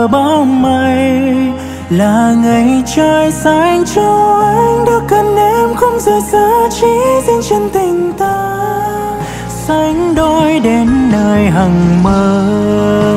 bờ bóng mây, là ngày trời xanh cho anh đã cần em không rời xa, chỉ riêng chân tình ta sánh đôi đến nơi hằng mơ.